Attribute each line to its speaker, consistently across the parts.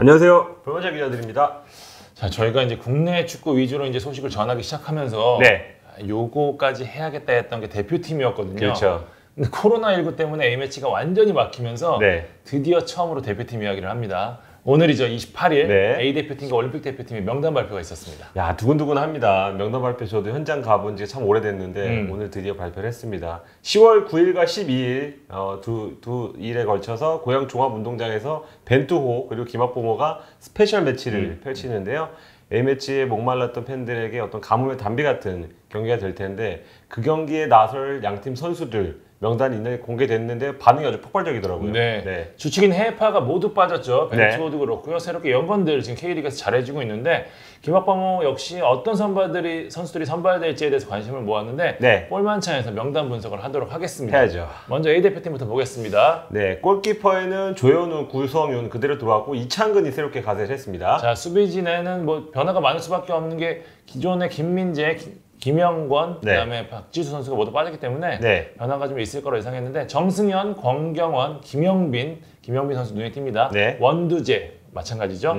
Speaker 1: 안녕하세요. 변호자 기자들입니다.
Speaker 2: 자, 저희가 이제 국내 축구 위주로 이제 소식을 전하기 시작하면서
Speaker 1: 네.
Speaker 2: 요거까지 해야겠다 했던 게 대표팀이었거든요.
Speaker 1: 그렇죠.
Speaker 2: 근데 코로나19 때문에 A매치가 완전히 막히면서
Speaker 1: 네.
Speaker 2: 드디어 처음으로 대표팀 이야기를 합니다. 오늘이죠. 28일
Speaker 1: 네.
Speaker 2: A 대표팀과 올림픽 대표팀의 명단 발표가 있었습니다.
Speaker 1: 야, 두근두근합니다. 명단 발표 저도 현장 가본 지 참 오래됐는데 오늘 드디어 발표를 했습니다. 10월 9일과 12일 두 일에 걸쳐서 고양 종합운동장에서 벤투호 그리고 김학범호가 스페셜 매치를 펼치는데요. A매치에 목말랐던 팬들에게 어떤 가뭄의 단비 같은 경기가 될 텐데 그 경기에 나설 양팀 선수들 명단이 이날 공개됐는데 반응이 아주 폭발적이더라고요.
Speaker 2: 네. 주축인 해외파가 모두 빠졌죠. 벤투호도
Speaker 1: 네.
Speaker 2: 그렇고요. 새롭게 연건들 지금 K리그에서 잘해주고 있는데 김학범호 역시 어떤 선수들이 선발될지에 대해서 관심을 모았는데
Speaker 1: 네.
Speaker 2: 볼만찬에서 명단 분석을 하도록 하겠습니다.
Speaker 1: 해야죠.
Speaker 2: 먼저 A 대표팀부터 보겠습니다.
Speaker 1: 네, 골키퍼에는 조현우, 구성윤 그대로 들어왔고 이창근이 새롭게 가세를 했습니다.
Speaker 2: 자, 수비진에는 뭐 변화가 많을 수밖에 없는 게 기존의 김민재, 김영권,
Speaker 1: 네.
Speaker 2: 그다음에 박지수 선수가 모두 빠졌기 때문에
Speaker 1: 네.
Speaker 2: 변화가 좀 있을 거로 예상했는데 정승현, 권경원, 김영빈 선수 눈에 띕니다.
Speaker 1: 네.
Speaker 2: 원두재 마찬가지죠.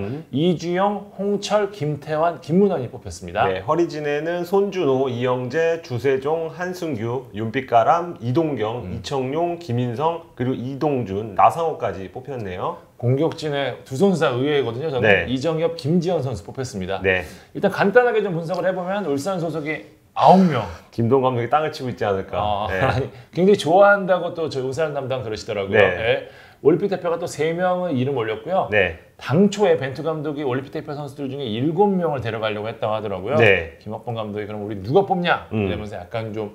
Speaker 2: 이주영, 홍철, 김태환, 김문환이 뽑혔습니다.
Speaker 1: 네, 허리진에는 손준호, 이영재, 주세종, 한승규, 윤빛가람, 이동경, 이청용, 김인성 그리고 이동준, 나상호까지 뽑혔네요.
Speaker 2: 공격진의 두 선수 다 의외거든요. 저는
Speaker 1: 네.
Speaker 2: 이정엽, 김지현 선수 뽑혔습니다.
Speaker 1: 네,
Speaker 2: 일단 간단하게 좀 분석을 해보면 울산 소속이 9명.
Speaker 1: 김동 감독이 땅을 치고 있지 않을까. 네.
Speaker 2: 아니, 굉장히 좋아한다고 또 저희 울산 담당 그러시더라고요.
Speaker 1: 네.
Speaker 2: 네. 올림픽 대표가 또 3명의 이름 올렸고요.
Speaker 1: 네,
Speaker 2: 당초에 벤투 감독이 올림픽 대표 선수들 중에 7명을 데려가려고 했다고 하더라고요.
Speaker 1: 네.
Speaker 2: 김학범 감독이 그럼 우리 누가 뽑냐? 이러면서 약간 좀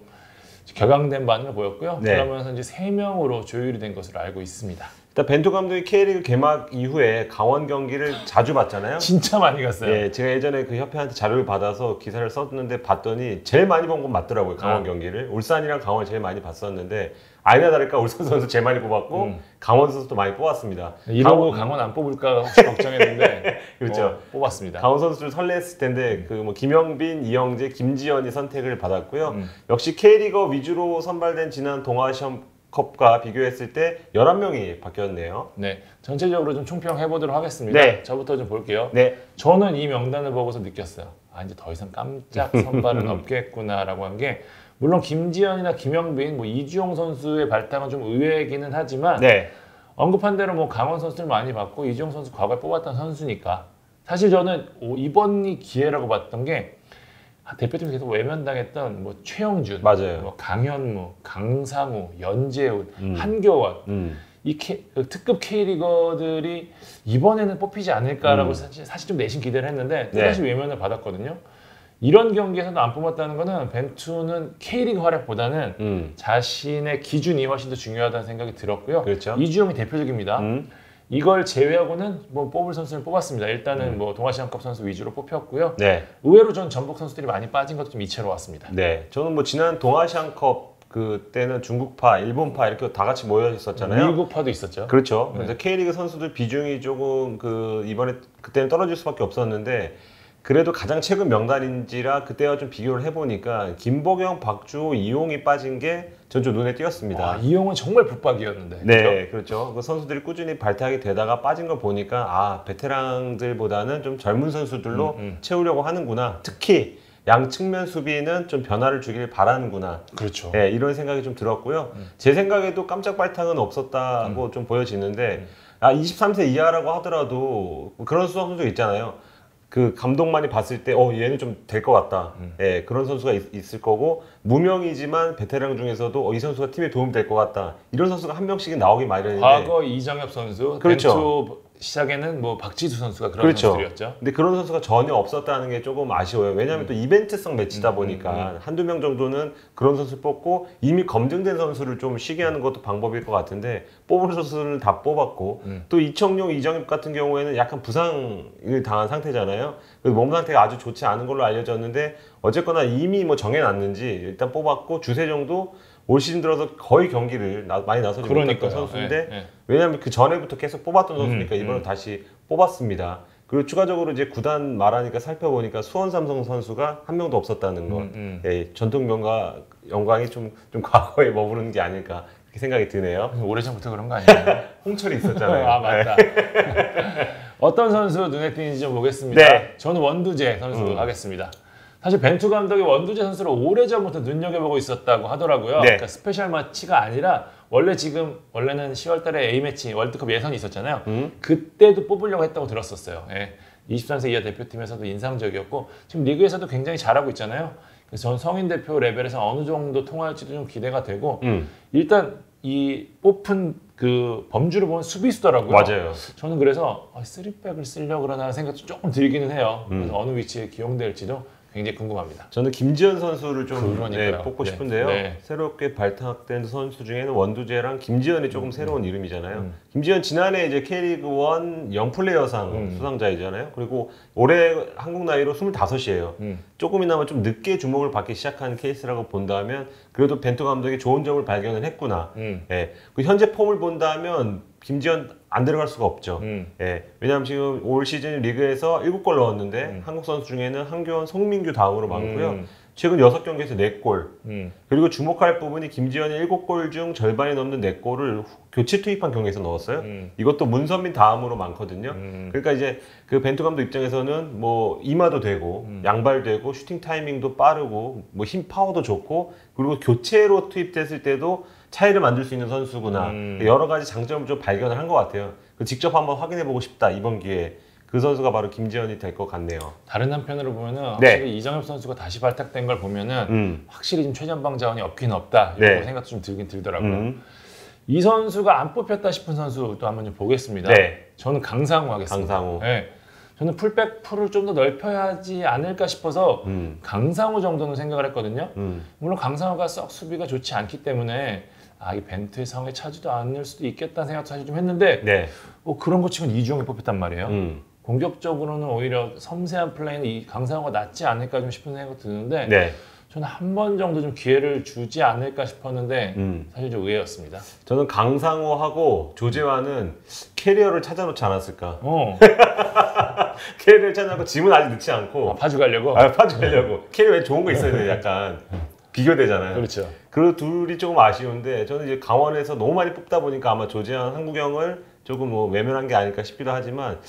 Speaker 2: 격앙된 반응을 보였고요.
Speaker 1: 네.
Speaker 2: 그러면서 이제 3명으로 조율이 된 것으로 알고 있습니다.
Speaker 1: 일단 벤투 감독이 K리그 개막 이후에 강원 경기를 자주 봤잖아요.
Speaker 2: 진짜 많이 갔어요.
Speaker 1: 네, 제가 예전에 그 협회한테 자료를 받아서 기사를 썼는데 봤더니 제일 많이 본 건 맞더라고요. 강원 경기를. 울산이랑 강원을 제일 많이 봤었는데 아니나 다를까 울산 선수 제일 많이 뽑았고 강원 선수도 많이 뽑았습니다.
Speaker 2: 이러고 강원 안 뽑을까 혹시 걱정했는데
Speaker 1: 그렇죠.
Speaker 2: 뽑았습니다.
Speaker 1: 강원 선수들 설레했을 텐데 그 뭐 김영빈, 이영재, 김지현이 선택을 받았고요. 역시 K리거 위주로 선발된 지난 동아시안컵과 비교했을 때 11명이 바뀌었네요.
Speaker 2: 네, 전체적으로 좀 총평해 보도록 하겠습니다.
Speaker 1: 네.
Speaker 2: 저부터 좀 볼게요.
Speaker 1: 네.
Speaker 2: 저는 이 명단을 보고서 느꼈어요. 아, 이제 더 이상 깜짝 선발은 없겠구나라고 한 게 물론 김지현이나 김영빈, 뭐 이주용 선수의 발탁은 좀 의외이기는 하지만
Speaker 1: 네.
Speaker 2: 언급한 대로 뭐 강원 선수들 많이 봤고 이주용 선수 과거에 뽑았던 선수니까 사실 저는 이번이 기회라고 봤던 게 대표팀 계속 외면당했던 뭐 최영준,
Speaker 1: 맞아요.
Speaker 2: 뭐 강현무, 강상우, 연재훈, 한교원 이 특급 K리거들이 이번에는 뽑히지 않을까라고 사실 좀 내심 기대를 했는데 또다시 외면을 받았거든요. 이런 경기에서도 안 뽑았다는 거는 벤투는 K리그 활약보다는 자신의 기준이 훨씬 더 중요하다는 생각이 들었고요.
Speaker 1: 그렇죠.
Speaker 2: 이주영이 대표적입니다. 이걸 제외하고는 뭐 뽑을 선수를 뽑았습니다. 일단은 뭐 동아시안컵 선수 위주로 뽑혔고요.
Speaker 1: 네.
Speaker 2: 의외로 전 전북 선수들이 많이 빠진 것도 좀 이채로웠습니다.
Speaker 1: 네. 저는 뭐 지난 동아시안컵 그때는 중국파, 일본파 이렇게 다 같이 모여 있었잖아요.
Speaker 2: 미국파도 있었죠.
Speaker 1: 그렇죠. 그래서 K리그 선수들 비중이 조금 이번에 그때는 떨어질 수밖에 없었는데 그래도 가장 최근 명단인지라 그때와 좀 비교를 해보니까 김보경, 박주호, 이용이 빠진 게 전 좀 눈에 띄었습니다.
Speaker 2: 와, 이용은 정말 붙박이었는데.
Speaker 1: 네, 그렇죠. 그 선수들이 꾸준히 발탁이 되다가 빠진 걸 보니까 아, 베테랑들보다는 좀 젊은 선수들로 채우려고 하는구나. 특히 양 측면 수비는 좀 변화를 주길 바라는구나.
Speaker 2: 그렇죠.
Speaker 1: 네, 이런 생각이 좀 들었고요. 제 생각에도 깜짝 발탁은 없었다고 좀 보여지는데 23세 이하라고 하더라도 그런 선수도 있잖아요. 그 감독만이 봤을 때 얘는 좀 될 것 같다. 예, 그런 선수가 있을 거고 무명이지만 베테랑 중에서도 이 선수가 팀에 도움 될 것 같다. 이런 선수가 한 명씩은 나오기 마련인데
Speaker 2: 과거 이정엽 선수,
Speaker 1: 그렇죠.
Speaker 2: 벤투 시작에는 뭐 박지수 선수가 그런
Speaker 1: 그렇죠.
Speaker 2: 선수들이었죠.
Speaker 1: 근데 그런 선수가 전혀 없었다는 게 조금 아쉬워요. 왜냐하면 또 이벤트성 매치다 보니까 한두 명 정도는 그런 선수 뽑고 이미 검증된 선수를 좀 쉬게 하는 것도 방법일 것 같은데 뽑을 선수를 다 뽑았고 또 이청용, 이정엽 같은 경우에는 약간 부상을 당한 상태잖아요. 그래서 몸 상태가 아주 좋지 않은 걸로 알려졌는데 어쨌거나 이미 뭐 정해놨는지 일단 뽑았고 주세종도 올 시즌 들어서 거의 경기를 많이 나서지 못했던 선수인데 왜냐하면 그 전에부터 계속 뽑았던 선수니까 이번에 다시 뽑았습니다. 그리고 추가적으로 이제 구단 말하니까 살펴보니까 수원 삼성 선수가 한 명도 없었다는 것. 예, 전통 영광이 좀 과거에 머무르는 게 아닐까 이렇게 생각이 드네요.
Speaker 2: 오래전부터 그런 거 아니에요?
Speaker 1: 홍철이 있었잖아요.
Speaker 2: 아, 맞다. 어떤 선수 눈에 띄는지 좀 보겠습니다.
Speaker 1: 네.
Speaker 2: 저는 원두재 선수 하겠습니다. 사실 벤투 감독이 원두재 선수를 오래전부터 눈여겨보고 있었다고 하더라고요.
Speaker 1: 네.
Speaker 2: 그러니까 스페셜 마치가 아니라 원래는 10월달에 A매치 월드컵 예선이 있었잖아요. 그때도 뽑으려고 했다고 들었었어요. 예. 23세 이하 대표팀에서도 인상적이었고 지금 리그에서도 굉장히 잘하고 있잖아요. 그래서 전 성인 대표 레벨에서 어느 정도 통할지도 좀 기대가 되고 일단 이 뽑힌 그 범주를 보면 수비수더라고요.
Speaker 1: 맞아요.
Speaker 2: 저는 그래서 3백을 쓰려고 그러나 생각도 조금 들기는 해요. 그래서 어느 위치에 기용될지도 굉장히 궁금합니다.
Speaker 1: 저는 김지현 선수를 좀
Speaker 2: 그러니까요.
Speaker 1: 뽑고
Speaker 2: 네.
Speaker 1: 싶은데요.
Speaker 2: 네.
Speaker 1: 새롭게 발탁된 선수 중에는 원두재랑 김지현이 조금 새로운 이름이잖아요. 김지현 지난해 이제 K리그 1 영플레이어상 수상자이잖아요. 그리고 올해 한국 나이로 25이에요. 조금이나마 좀 늦게 주목을 받기 시작한 케이스라고 본다면 그래도 벤투 감독이 좋은 점을 발견을 했구나. 예. 그 현재 폼을 본다면 김지현 안 들어갈 수가 없죠. 예. 왜냐하면 지금 올 시즌 리그에서 7골 넣었는데 한국 선수 중에는 한교원, 송민규 다음으로 많고요. 최근 6경기에서 4골. 그리고 주목할 부분이 김지현이 7골 중 절반이 넘는 4골을 교체 투입한 경기에서 넣었어요. 이것도 문선민 다음으로 많거든요. 그러니까 이제 그 벤투 감독 입장에서는 뭐 이마도 되고 양발되고 슈팅 타이밍도 빠르고 뭐 힘 파워도 좋고 그리고 교체로 투입됐을 때도 차이를 만들 수 있는 선수구나. 여러 가지 장점을 좀 발견을 한 것 같아요. 직접 한번 확인해보고 싶다 이번 기회에. 그 선수가 바로 김지현이 될 것 같네요.
Speaker 2: 다른 한편으로 보면은
Speaker 1: 네.
Speaker 2: 확실히 이정엽 선수가 다시 발탁된 걸 보면은 확실히 좀 최전방 자원이 없긴 없다 이런
Speaker 1: 네.
Speaker 2: 생각도 좀 들긴 들더라고요. 이 선수가 안 뽑혔다 싶은 선수 또 한번 좀 보겠습니다.
Speaker 1: 네.
Speaker 2: 저는 강상우 하겠습니다.
Speaker 1: 강상우.
Speaker 2: 네. 저는 풀백 풀을 좀 더 넓혀야 하지 않을까 싶어서 강상우 정도는 생각을 했거든요. 물론 강상우가 썩 수비가 좋지 않기 때문에 이 벤트의 상에 차지도 않을 수도 있겠다는 생각도 사실 좀 했는데
Speaker 1: 네.
Speaker 2: 그런 거 치고는 이주영이 뽑혔단 말이에요. 공격적으로는 오히려 섬세한 플레이는 이 강상우가 낫지 않을까 좀 싶은 생각이 드는데
Speaker 1: 네.
Speaker 2: 저는 한 번 정도 좀 기회를 주지 않을까 싶었는데 사실 좀 의외였습니다.
Speaker 1: 저는 강상우하고 조재환은 캐리어를 찾아놓지 않았을까. 캐리어를 찾아놓고 짐은 아직 넣지 않고
Speaker 2: 파주가려고?
Speaker 1: 파주가려고. 캐리어에 좋은 거 있어야 돼. 약간 비교되잖아요.
Speaker 2: 그렇죠.
Speaker 1: 그 둘이 조금 아쉬운데 저는 이제 강원에서 너무 많이 뽑다 보니까 아마 조재환, 한국영을 조금 뭐 외면한 게 아닐까 싶기도 하지만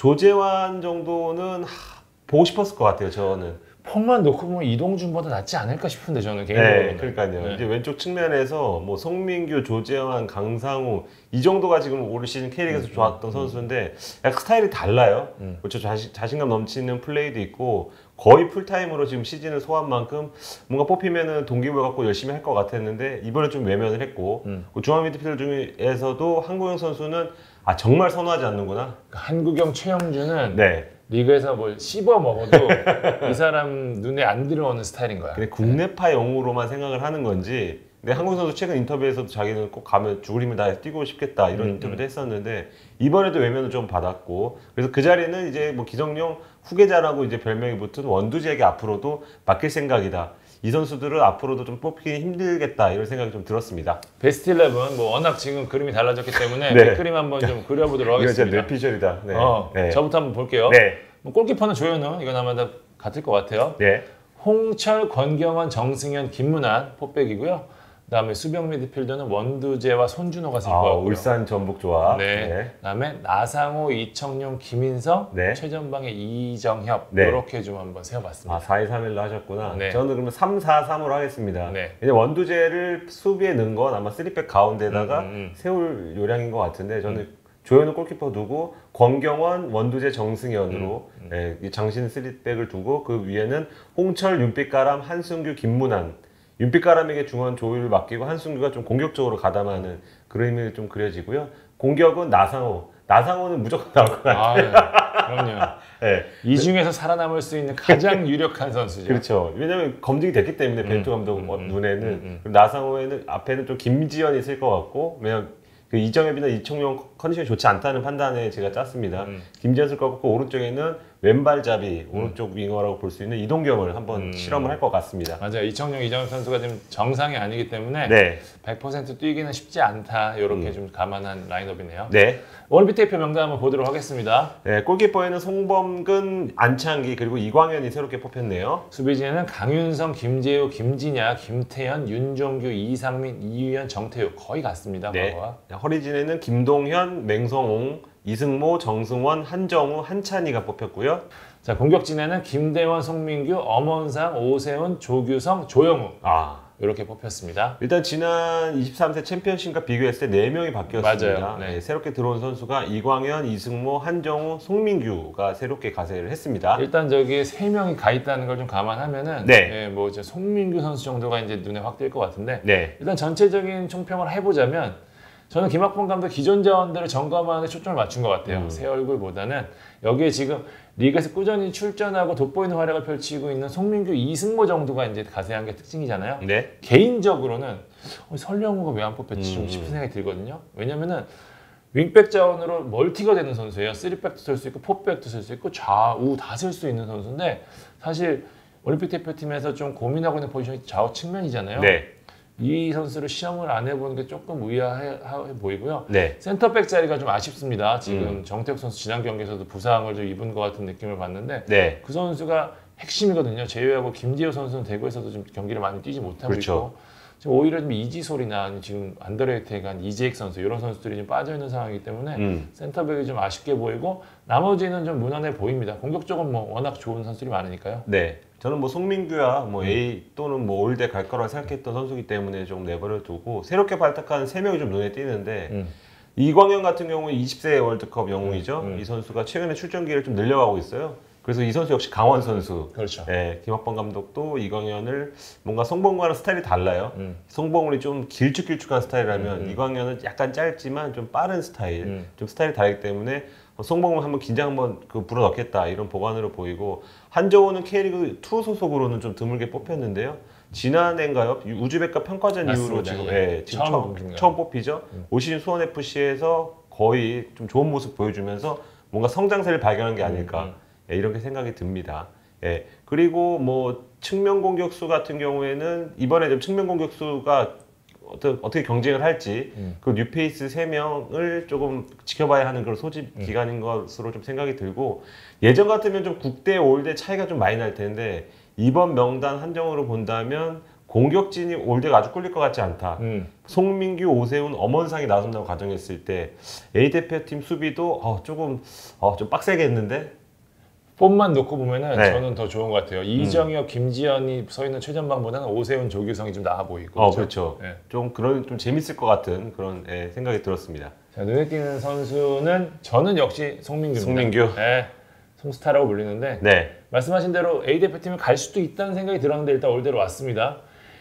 Speaker 1: 조재환 정도는 보고 싶었을 것 같아요. 저는.
Speaker 2: 폼만 놓고 보면 이동준보다 낫지 않을까 싶은데 저는 개인적으로.
Speaker 1: 네, 그러니까요. 이제 왼쪽 측면에서 뭐 송민규, 조재환, 강상우 이 정도가 지금 올 시즌 K리그에서 좋았던 선수인데 약간 스타일이 달라요. 그렇죠. 자신감 넘치는 플레이도 있고 거의 풀타임으로 지금 시즌을 소화한 만큼 뭔가 뽑히면은 동기부여 갖고 열심히 할 것 같았는데 이번에 좀 외면을 했고 중앙 미드필더 중에서도 한국영 선수는 정말 선호하지 않는구나.
Speaker 2: 한국영, 최영준은
Speaker 1: 네.
Speaker 2: 리그에서 뭘 씹어 먹어도 이 사람 눈에 안 들어오는 스타일인 거야.
Speaker 1: 근데 국내파 영웅으로만 생각을 하는 건지 근데 한국 선수 최근 인터뷰에서도 자기는 꼭 가면 죽을 힘을 다해 뛰고 싶겠다 이런 인터뷰도 했었는데 이번에도 외면을 좀 받았고 그래서 그 자리는 이제 뭐 기성용 후계자라고 이제 별명이 붙은 원두재에게 앞으로도 맡길 생각이다. 이 선수들은 앞으로도 좀 뽑기 힘들겠다 이런 생각이 좀 들었습니다.
Speaker 2: 베스트 11 뭐 워낙 지금 그림이 달라졌기 때문에
Speaker 1: 네.
Speaker 2: 그림 한번 좀 그려보도록
Speaker 1: 이거 진짜
Speaker 2: 하겠습니다.
Speaker 1: 뇌피셜이다. 네. 네.
Speaker 2: 저부터 한번 볼게요.
Speaker 1: 네.
Speaker 2: 골키퍼는 조현우 이건 아마 다 같을 것 같아요.
Speaker 1: 네.
Speaker 2: 홍철, 권경원, 정승현, 김문환 포백이고요. 그다음에 수비형 미드필더는 원두재와 손준호가 쓸 것 같고요.
Speaker 1: 울산 전북 조합.
Speaker 2: 네.
Speaker 1: 네.
Speaker 2: 그다음에 나상호, 이청용, 김인성,
Speaker 1: 네.
Speaker 2: 최전방에 이정협
Speaker 1: 네.
Speaker 2: 이렇게 좀 한번 세워봤습니다.
Speaker 1: 4-2-3-1로 하셨구나.
Speaker 2: 네.
Speaker 1: 저는 그러면 3-4-3으로 하겠습니다.
Speaker 2: 네.
Speaker 1: 이제 원두재를 수비에 넣은 건 아마 3백 가운데다가 세울 요량인 것 같은데 저는 조현우 골키퍼 두고 권경원, 원두재, 정승현으로 이 장신 3백을 두고 그 위에는 홍철, 윤빛가람, 한승규, 김문환 윤빛가람에게 중원 조율을 맡기고 한승규가 좀 공격적으로 가담하는 그림이 좀 그려지고요. 공격은 나상호는 무조건 나올 것 같아요.
Speaker 2: 그럼요.
Speaker 1: 네.
Speaker 2: 이 중에서 살아남을 수 있는 가장 유력한 선수죠.
Speaker 1: 그렇죠. 왜냐하면 검증이 됐기 때문에 벤투 감독 눈에는 나상호에는 앞에는 좀 김지현이 있을 것 같고 왜냐면 그 이정엽이나 이청용 컨디션이 좋지 않다는 판단에 제가 짰습니다. 김지현 쓸 것 같고 오른쪽에는 왼발잡이 오른쪽 윙어라고 볼 수 있는 이동경을 한번 실험을 할 것 같습니다.
Speaker 2: 맞아요. 이청용, 이정엽 선수가 지금 정상이 아니기 때문에
Speaker 1: 네.
Speaker 2: 100% 뛰기는 쉽지 않다. 이렇게 좀 감안한 라인업이네요.
Speaker 1: 네.
Speaker 2: 올림픽 대표 명단 한번 보도록 하겠습니다.
Speaker 1: 네, 골키퍼에는 송범근, 안창기 그리고 이광현이 새롭게 뽑혔네요.
Speaker 2: 수비진에는 강윤성, 김재우, 김진야, 김태현, 윤종규, 이상민, 이유현, 정태우 거의 같습니다.
Speaker 1: 네.
Speaker 2: 과거와.
Speaker 1: 허리진에는 김동현, 맹성홍, 이승모, 정승원, 한정우, 한찬희가 뽑혔고요.
Speaker 2: 자, 공격진에는 김대원, 송민규, 엄원상, 오세훈, 조규성, 조영우 이렇게 뽑혔습니다.
Speaker 1: 일단 지난 23세 챔피언십과 비교했을 때 4명이 바뀌었습니다.
Speaker 2: 맞아요. 네.
Speaker 1: 새롭게 들어온 선수가 이광현, 이승모, 한정우, 송민규가 새롭게 가세를 했습니다.
Speaker 2: 일단 저기 3명이 가 있다는 걸 좀 감안하면은
Speaker 1: 네.
Speaker 2: 뭐 이제 송민규 선수 정도가 이제 눈에 확 띌 것 같은데
Speaker 1: 네.
Speaker 2: 일단 전체적인 총평을 해보자면 저는 김학범 감독 기존 자원들을 점검하는 데 초점을 맞춘 것 같아요. 새 얼굴보다는 여기에 지금 리그에서 꾸준히 출전하고 돋보이는 활약을 펼치고 있는 송민규, 이승모 정도가 이제 가세한 게 특징이잖아요.
Speaker 1: 네.
Speaker 2: 개인적으로는 설령우가 왜 안 뽑혔지 좀 싶은 생각이 들거든요. 왜냐면은 윙백 자원으로 멀티가 되는 선수예요. 3백도 쓸 수 있고 4백도 쓸 수 있고 좌우 다 쓸 수 있는 선수인데 사실 올림픽 대표팀에서 좀 고민하고 있는 포지션이 좌우 측면이잖아요.
Speaker 1: 네.
Speaker 2: 이 선수를 시험을 안 해보는 게 조금 의아해 보이고요.
Speaker 1: 네.
Speaker 2: 센터백 자리가 좀 아쉽습니다. 지금 정태욱 선수 지난 경기에서도 부상을 좀 입은 것 같은 느낌을 받는데
Speaker 1: 네.
Speaker 2: 그 선수가 핵심이거든요. 제외하고 김지호 선수는 대구에서도 좀 경기를 많이 뛰지 못하고
Speaker 1: 그렇죠.
Speaker 2: 있고 지금 오히려 좀 이지솔이나 지금 안더레이트한 이재익 선수 이런 선수들이 좀 빠져 있는 상황이기 때문에 센터백이 좀 아쉽게 보이고 나머지는 좀 무난해 보입니다. 공격적으로 뭐 워낙 좋은 선수들이 많으니까요.
Speaker 1: 네. 저는 뭐 송민규야 뭐 A 또는 뭐 올대 갈 거라고 생각했던 선수이기 때문에 좀 내버려 두고 새롭게 발탁한 3명이 좀 눈에 띄는데 이광현 같은 경우는 20세 월드컵 영웅이죠. 이 선수가 최근에 출전 기회를 좀 늘려가고 있어요. 그래서 이 선수 역시 강원 선수.
Speaker 2: 그렇죠.
Speaker 1: 네, 김학범 감독도 이광현을 뭔가 송봉구와는 스타일이 달라요. 송봉구이 좀 길쭉길쭉한 스타일이라면 이광현은 약간 짧지만 좀 빠른 스타일, 좀 스타일이 다르기 때문에 송봉구 한번 긴장 한번 불어 넣겠다 이런 보관으로 보이고 한정우는 K리그 2 소속으로는 좀 드물게 뽑혔는데요. 지난해인가요? 우즈벡과 평가전 이후로
Speaker 2: 맞습니다.
Speaker 1: 지금,
Speaker 2: 예.
Speaker 1: 지금
Speaker 2: 처음
Speaker 1: 처음 뽑히죠. 올 시즌 수원 FC에서 거의 좀 좋은 모습 보여주면서 뭔가 성장세를 발견한 게 아닐까. 예, 이렇게 생각이 듭니다. 예. 그리고 뭐 측면 공격수 같은 경우에는 이번에 좀 측면 공격수가 어떻게 경쟁을 할지 그 뉴페이스 3명을 조금 지켜봐야 하는 그런 소집 기간인 것으로 좀 생각이 들고 예전 같으면 좀 국대 올대 차이가 좀 많이 날 텐데 이번 명단 한정으로 본다면 공격진이 올대가 아주 꿀릴 것 같지 않다. 송민규, 오세훈, 엄원상이 나선다고 가정했을 때 A 대표팀 수비도 조금 좀 빡세겠는데
Speaker 2: 폼만 놓고 보면은
Speaker 1: 네.
Speaker 2: 저는 더 좋은 것 같아요. 이정혁, 김지현이 서 있는 최전방보다는 오세훈, 조규성이 좀 나아 보이고.
Speaker 1: 그렇죠.
Speaker 2: 네.
Speaker 1: 좀 재밌을 것 같은 그런 생각이 들었습니다.
Speaker 2: 자, 눈에 띄는 선수는 저는 역시 송민규입니다.
Speaker 1: 송민규.
Speaker 2: 네. 송스타라고 불리는데
Speaker 1: 네.
Speaker 2: 말씀하신 대로 A 대표팀을 갈 수도 있다는 생각이 들었는데 일단 올대로 왔습니다.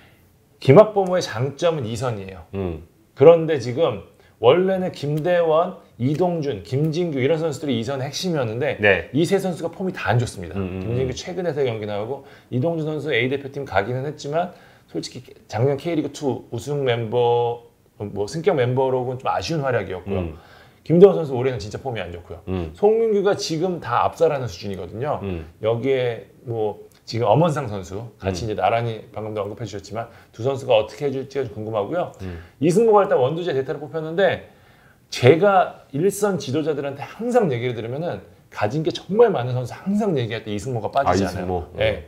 Speaker 2: 김학범의 장점은 이선이에요. 그런데 지금 원래는 김대원, 이동준, 김진규 이런 선수들이 이선의 핵심이었는데
Speaker 1: 네.
Speaker 2: 이 세 선수가 폼이 다 안 좋습니다. 김진규 최근에 세 경기 나오고 이동준 선수 A 대표팀 가기는 했지만 솔직히 작년 K리그2 우승 멤버 뭐 승격 멤버로는 좀 아쉬운 활약이었고요. 김대원 선수 올해는 진짜 폼이 안 좋고요. 송민규가 지금 다 압살하는 수준이거든요. 여기에 뭐 지금 엄원상 선수 같이 이제 나란히 방금도 언급해 주셨지만 두 선수가 어떻게 해줄지가 좀 궁금하고요. 이승모가 일단 원두재 대타를 뽑혔는데 제가 일선 지도자들한테 항상 얘기를 들으면은 가진 게 정말 많은 선수 항상 얘기할 때 이승모가 빠지지 않아요.
Speaker 1: 이승모.
Speaker 2: 네.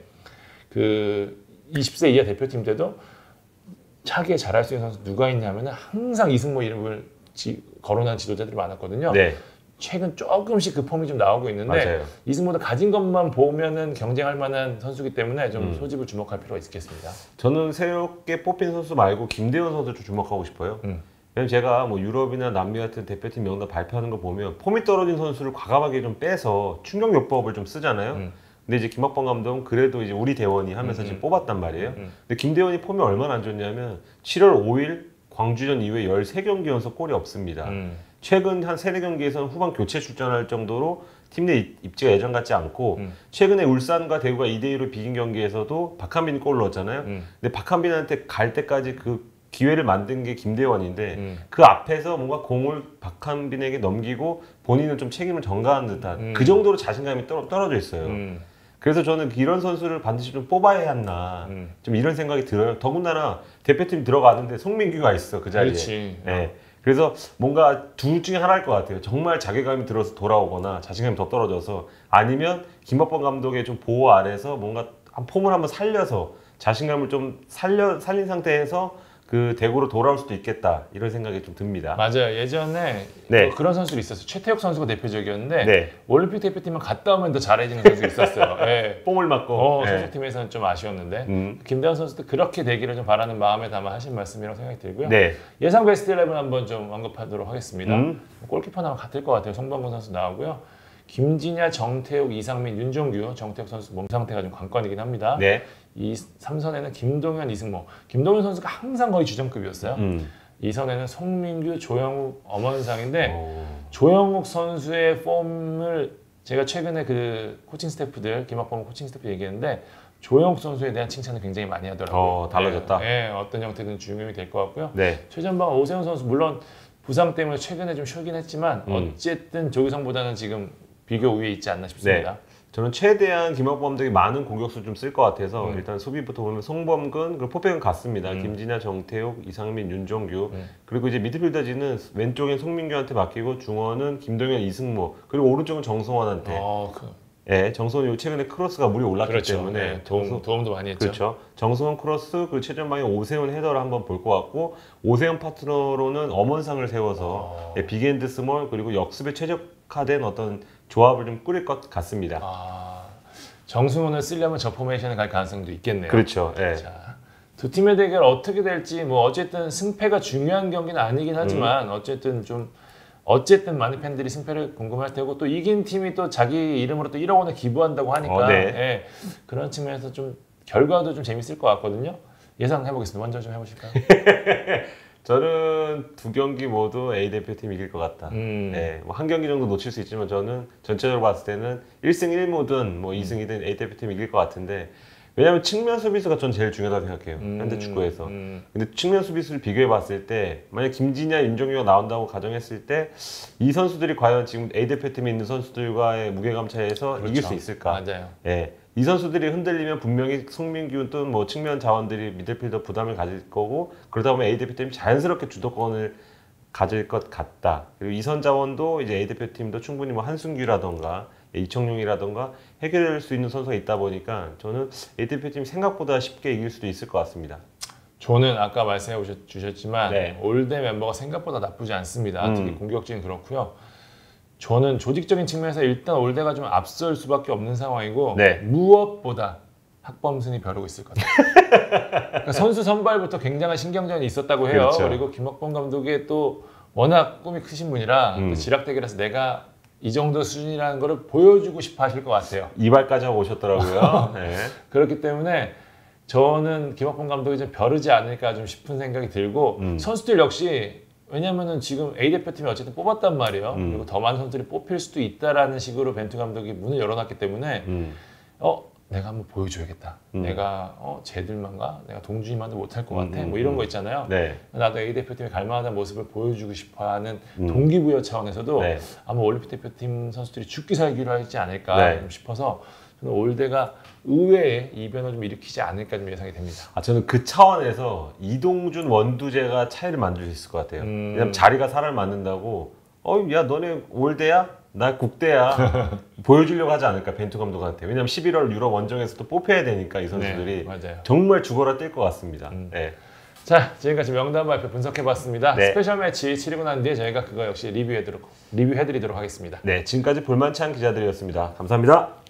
Speaker 2: 그 20세 이하 대표팀 때도 차게 잘할 수 있는 선수 누가 있냐면은 항상 이승모 이름을 거론한 지도자들이 많았거든요.
Speaker 1: 네.
Speaker 2: 최근 조금씩 그 폼이 좀 나오고 있는데
Speaker 1: 맞아요.
Speaker 2: 이승모도 가진 것만 보면은 경쟁할 만한 선수이기 때문에 좀 소집을 주목할 필요가 있겠습니다.
Speaker 1: 저는 새롭게 뽑힌 선수 말고 김대원 선수 좀 주목하고 싶어요. 왜냐면 제가 뭐 유럽이나 남미 같은 대표팀 명단 발표하는 거 보면 폼이 떨어진 선수를 과감하게 좀 빼서 충격 요법을 좀 쓰잖아요. 근데 이제 김학범 감독은 그래도 이제 우리 대원이 하면서 지금 뽑았단 말이에요. 근데 김대원이 폼이 얼마나 안 좋냐면 7월 5일 광주전 이후에 13경기 연속 골이 없습니다. 최근 한 3-4경기에서는 후반 교체 출전할 정도로 팀 내 입지가 예전 같지 않고 최근에 울산과 대구가 2대2로 비긴 경기에서도 박한빈이 골을 넣었잖아요. 근데 박한빈한테 갈 때까지 그 기회를 만든 게 김대원인데 그 앞에서 뭔가 공을 박한빈에게 넘기고 본인은 좀 책임을 전가하는 듯한 그 정도로 자신감이 떨어져 있어요. 그래서 저는 이런 선수를 반드시 좀 뽑아야 했나 좀 이런 생각이 들어요. 더군다나 대표팀 들어가는데 송민규가 있어 그 자리에.
Speaker 2: 그렇지.
Speaker 1: 네. 그래서 뭔가 둘 중에 하나일 것 같아요. 정말 자괴감이 들어서 돌아오거나 자신감이 더 떨어져서 아니면 김학범 감독의 좀 보호 아래서 뭔가 폼을 한번 살려서 자신감을 좀 살린 상태에서 그 대구로 돌아올 수도 있겠다 이런 생각이 좀 듭니다.
Speaker 2: 맞아요. 예전에
Speaker 1: 네.
Speaker 2: 그런 선수들이 있었어요. 최태욱 선수가 대표적이었는데
Speaker 1: 네.
Speaker 2: 올림픽 대표팀만 갔다 오면 더 잘해지는 선수가 있었어요. 네.
Speaker 1: 뽕을 맞고 네.
Speaker 2: 소속팀에서는 좀 아쉬웠는데 김대환 선수도 그렇게 되기를 좀 바라는 마음에 담아 하신 말씀이라고 생각이 들고요.
Speaker 1: 네.
Speaker 2: 예상 베스트 11 한번 좀 언급하도록 하겠습니다. 골키퍼는 아마 같을 것 같아요. 송범근 선수 나오고요. 김진야, 정태욱, 이상민, 윤종규. 정태욱 선수 몸 상태가 좀 관건이긴 합니다.
Speaker 1: 네.
Speaker 2: 이 3선에는 김동현, 이승모. 김동현 선수가 항상 거의 주전급이었어요. 2선에는 송민규, 조영욱, 엄원상인데 조영욱 선수의 폼을 제가 최근에 그 코칭 스태프들, 김학범 코칭 스태프 얘기했는데 조영욱 선수에 대한 칭찬을 굉장히 많이 하더라고요.
Speaker 1: 달라졌다.
Speaker 2: 네, 어떤 형태든 중용이 될 것 같고요.
Speaker 1: 네.
Speaker 2: 최전방 오세훈 선수 물론 부상 때문에 최근에 좀 쉬긴 했지만 어쨌든 조규성보다는 지금 비교 우위에 있지 않나 싶습니다.
Speaker 1: 네. 저는 최대한 김학범 감독이 많은 공격수 좀 쓸 것 같아서 일단 수비부터 보면 송범근 그리고 포백은 같습니다. 김진야, 정태욱, 이상민, 윤종규 그리고 이제 미드필더진은 왼쪽엔 송민규한테 맡기고 중원은 김동현, 이승모 그리고 오른쪽은 정성원한테. 네, 정성원이 최근에 크로스가 물이 올랐기
Speaker 2: 그렇죠.
Speaker 1: 때문에
Speaker 2: 네, 도움도 많이 했죠.
Speaker 1: 그렇죠. 정성원 크로스 그리고 최전방에 오세훈 헤더를 한번 볼 것 같고 오세훈 파트너로는 엄원상을 세워서 빅앤드 스몰 그리고 역습에 최적화된 어떤 조합을 좀 꾸릴 것 같습니다.
Speaker 2: 정승훈을 쓰려면 저 포메이션에 갈 가능성도 있겠네요.
Speaker 1: 그렇죠. 네.
Speaker 2: 자, 두 팀의 대결 어떻게 될지 뭐 어쨌든 승패가 중요한 경기는 아니긴 하지만 어쨌든 많은 팬들이 승패를 궁금할 테고 또 이긴 팀이 또 자기 이름으로 또 1억 원을 기부한다고 하니까 네. 그런 측면에서 좀 결과도 좀 재밌을 것 같거든요. 예상해 보겠습니다. 먼저 좀 해보실까요?
Speaker 1: 저는 두 경기 모두 A 대표팀이 이길 것 같다. 네, 뭐 한 경기 정도 놓칠 수 있지만 저는 전체적으로 봤을 때는 1승 1무든 뭐 2승이든 A 대표팀이 이길 것 같은데 왜냐하면 측면 수비수가 전 제일 중요하다고 생각해요. 현대 축구에서. 근데 측면 수비수를 비교해 봤을 때 만약 김진야, 윤종규가 나온다고 가정했을 때 이 선수들이 과연 지금 A 대표팀에 있는 선수들과의 무게감 차이에서 이길 수 있을까?
Speaker 2: 맞아요.
Speaker 1: 예. 이 선수들이 흔들리면 분명히 송민규 또는 뭐 측면 자원들이 미드필더 부담을 가질 거고 그러다 보면 A 대표팀이 자연스럽게 주도권을 가질 것 같다. 그리고 이선 자원도 이제 A 대표팀도 충분히 뭐 한순규라던가 이청용이라던가 해결할 수 있는 선수가 있다 보니까 저는 A 대표팀이 생각보다 쉽게 이길 수도 있을 것 같습니다.
Speaker 2: 저는 아까 말씀해 주셨지만
Speaker 1: 네.
Speaker 2: 올대 멤버가 생각보다 나쁘지 않습니다. 특히 공격진이 그렇고요. 저는 조직적인 측면에서 일단 올대가 좀 앞설 수밖에 없는 상황이고 무엇보다 학범순이 벼르고 있을 것 같아요. 그러니까 선수 선발부터 굉장한 신경전이 있었다고 해요.
Speaker 1: 그렇죠.
Speaker 2: 그리고 김학범 감독의 또 워낙 꿈이 크신 분이라 또 지락대결에서 내가 이 정도 수준이라는 걸 보여주고 싶어 하실 것 같아요.
Speaker 1: 이발까지 하고 오셨더라고요. 네.
Speaker 2: 그렇기 때문에 저는 김학범 감독이 좀 벼르지 않을까 좀 싶은 생각이 들고 선수들 역시 왜냐면은 지금 A 대표팀이 어쨌든 뽑았단 말이에요. 그리고 더 많은 선수들이 뽑힐 수도 있다라는 식으로 벤투 감독이 문을 열어놨기 때문에 내가 한번 보여줘야겠다. 내가 쟤들만가 내가 동준이만도 못할 것 같아. 뭐 이런 거 있잖아요.
Speaker 1: 네.
Speaker 2: 나도 A 대표팀에 갈 만한 모습을 보여주고 싶어하는 동기부여 차원에서도 아마 올림픽 대표팀 선수들이 죽기 살기로 하지 않을까 좀 싶어서 저는 올대가 의외의 이변을 좀 일으키지 않을까 좀 예상이 됩니다.
Speaker 1: 저는 그 차원에서 이동준, 원두재가 차이를 만들 수 있을 것 같아요. 왜냐면 자리가 살을 맞는다고 야 너네 올대야? 나 국대야. 보여주려고 하지 않을까 벤투 감독한테. 왜냐면 11월 유럽 원정에서 또 뽑혀야 되니까 이 선수들이
Speaker 2: 맞아요.
Speaker 1: 정말 죽어라 뛸 것 같습니다. 네.
Speaker 2: 자, 지금까지 명단 발표 분석해봤습니다.
Speaker 1: 네.
Speaker 2: 스페셜 매치 치르고 난 뒤에 저희가 그거 역시 리뷰해드리도록 하겠습니다.
Speaker 1: 네, 지금까지 볼만치 않은 기자들이었습니다. 감사합니다.